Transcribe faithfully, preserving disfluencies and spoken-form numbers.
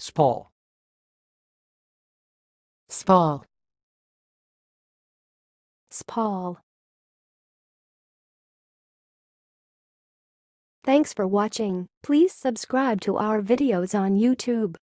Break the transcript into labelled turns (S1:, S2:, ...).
S1: spall,
S2: spall,
S3: spall. Thanks for watching. Please subscribe to our videos on YouTube.